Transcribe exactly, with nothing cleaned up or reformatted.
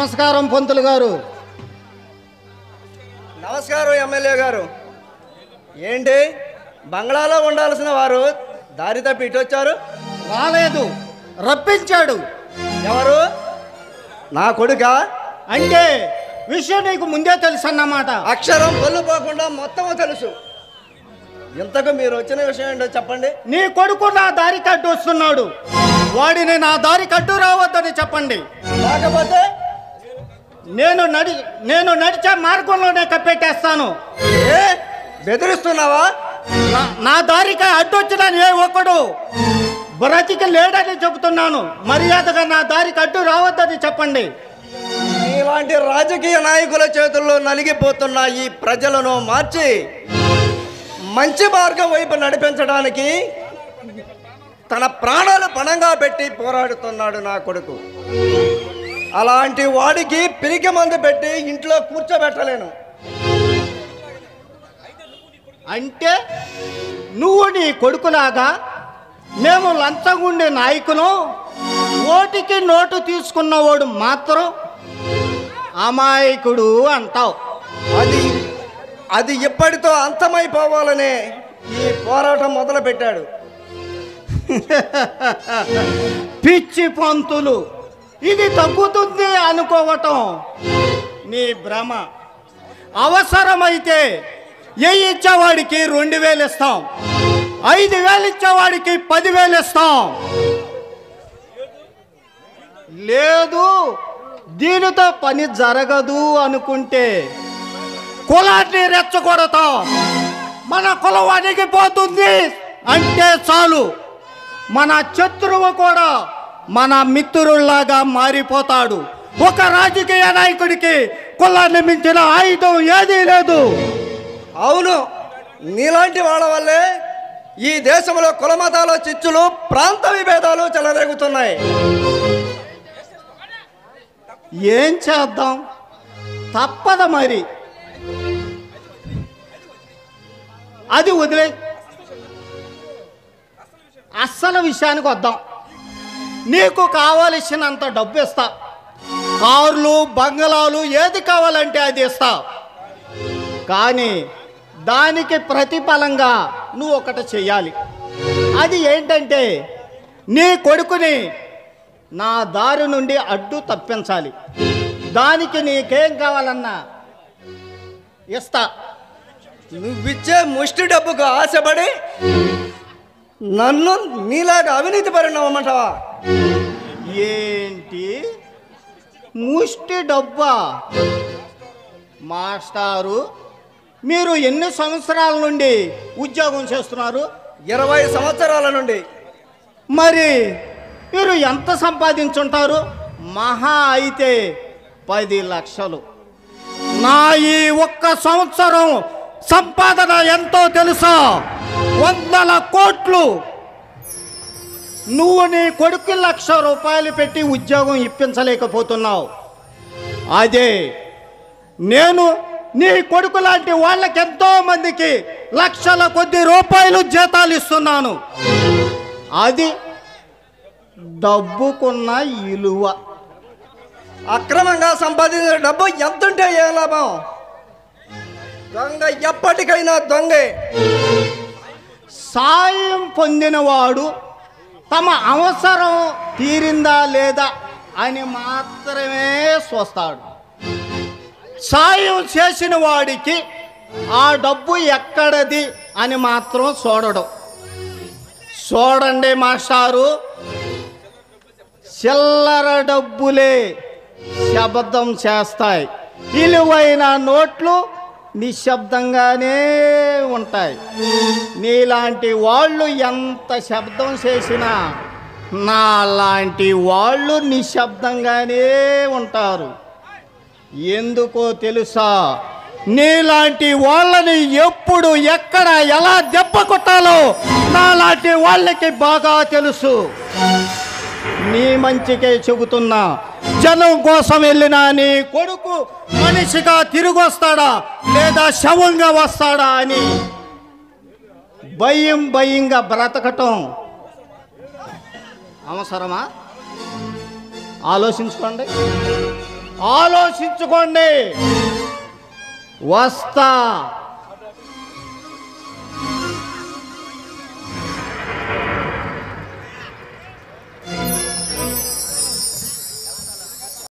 నమస్కారం పంతులు గారు. నమస్కారం ఎమ్మెల్యే గారు. ఏంటి బంగ్లాలో ఉండాల్సిన వారు దారి తప్పి ఇటు వచ్చారు? రాలేదు, రప్పించాడు. ఎవరు? నా కొడుకా? అంటే విషయం నీకు ముందే తెలుసు అన్నమాట. అక్షరం పొల్లు పోకుండా మొత్తం తెలుసు. ఇంతకు మీరు వచ్చిన విషయం ఏంటో చెప్పండి. నీ కొడుకు నా దారి కట్టు వస్తున్నాడు, వాడిని నా దారి కట్టు రావద్దని చెప్పండి. లేకపోతే నేను నడి నేను నడిచే మార్గంలోనే కప్పెట్టేస్తాను. ఏ బెదిరిస్తున్నావా? నా- నా దారికి అడ్డొచ్చిన ఏ ఒక్కడు బ్రతికి లేడని చెబుతున్నాను. మర్యాదగా నా దారికి అడ్డు రావద్దని చెప్పండి. ఇలాంటి రాజకీయ నాయకుల చేతుల్లో నలిగిపోతున్న ఈ ప్రజలను మార్చి మంచి మార్గం వైపు నడిపించడానికి తన ప్రాణాలు పణంగా పెట్టి పోరాడుతున్నాడు నా కొడుకు. అలాంటి వాడికి పిరికి మందు పెట్టి ఇంట్లో కూర్చోబెట్టలేను. అంటే నువ్వు నీ కొడుకులాగా మేము లంచగుండే నాయకులు, ఓటికి నోటు తీసుకున్నవాడు మాత్రం అమాయకుడు అంటావు. అది అది ఇప్పటితో అంతమైపోవాలనే ఈ పోరాటం మొదలు పెట్టాడు. పిచ్చి పంతులు, ఇది తగ్గుతుంది అనుకోవటం నీ భ్రమ. అవసరమైతే ఏ ఇచ్చేవాడికి రెండు వేలు ఇస్తాం, ఐదు వేలు ఇచ్చేవాడికి పదివేలు ఇస్తాం. లేదు దీనితో పని జరగదు అనుకుంటే కులాన్ని రెచ్చగొడతాం. మన కులం అణిగిపోతుంది అంటే చాలు, మన శత్రువు కూడా మన మిత్రుల్లాగా మారిపోతాడు. ఒక రాజకీయ నాయకుడికి కులాన్ని మించిన ఆయుధం ఏదీ లేదు. అవును, నీలాంటి వాళ్ళ వల్లే ఈ దేశంలో కులమతాల చిచ్చులు, ప్రాంత విభేదాలు చెలరేగుతున్నాయి. ఏం చేద్దాం, తప్పదు మరి. అది వదిలే, అస్సలు విషయానికి వద్దాం. నీకు కావలసినంత డబ్బు ఇస్తా, కార్లు బంగళాలు ఏది కావాలంటే అది ఇస్తా. కానీ దానికి ప్రతిఫలంగా నువ్వు ఒకటి చెయ్యాలి. అది ఏంటంటే నీ కొడుకుని నా దారి నుండి అడ్డు తప్పించాలి. దానికి నీకేం కావాలన్నా ఇస్తా. నువ్విచ్చే ముష్టి డబ్బుకు ఆశపడి నన్ను నీలాగా అవినీతి పరిణామంటావా? ఏంటి ముష్టి డబ్బా? మాస్టారు, మీరు ఎన్ని సంవత్సరాల నుండి ఉద్యోగం చేస్తున్నారు? ఇరవై సంవత్సరాల నుండి. మరి మీరు ఎంత సంపాదించుంటారు? మహా అయితే పది లక్షలు. నా ఈ ఒక్క సంవత్సరం సంపాదన ఎంతో తెలుసా? వందల కోట్లు. నువ్వు నీ కొడుకు లక్ష రూపాయలు పెట్టి ఉద్యోగం ఇప్పించలేకపోతున్నావు. అదే నేను నీ కొడుకు లాంటి వాళ్ళకి ఎంతో మందికి లక్షల కొద్ది రూపాయలు జీతాలు ఇస్తున్నాను. అది డబ్బుకున్న విలువ. అక్రమంగా సంపాదించిన డబ్బు ఎంతుంటే ఏ లాభం? దొంగ ఎప్పటికైనా దొంగే. సాయం పొందినవాడు తమ అవసరం తీరిందా లేదా అని మాత్రమే చూస్తాడు. సాయం చేసిన వాడికి ఆ డబ్బు ఎక్కడది అని మాత్రం చూడడం. చూడండి మాస్టారు, చిల్లర డబ్బులే శబ్దం చేస్తాయి, విలువైన నోట్లు నిశ్శబ్దంగానే ఉంటాయి. నీలాంటి వాళ్ళు ఎంత శబ్దం చేసినా నా లాంటి వాళ్ళు నిశ్శబ్దంగానే ఉంటారు. ఎందుకో తెలుసా? నీలాంటి వాళ్ళని ఎప్పుడు ఎక్కడ ఎలా దెబ్బ కొట్టాలో నాలాంటి వాళ్ళకి బాగా తెలుసు. నీ మంచికే చెబుతున్నా. జనం కోసం వెళ్ళినా నీ కొడుకు మనిషిగా తిరిగి వస్తాడా లేదా శవంగా వస్తాడా అని భయం భయంగా బ్రతకటం అవసరమా? ఆలోచించుకోండి. ఆలోచించుకోండి. వస్తా.